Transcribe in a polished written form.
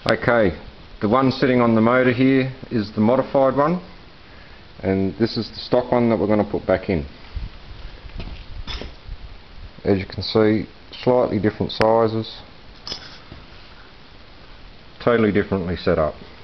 Okay, the one sitting on the motor here is the modified one, and this is the stock one that we're going to put back in. As you can see, slightly different sizes, totally differently set up.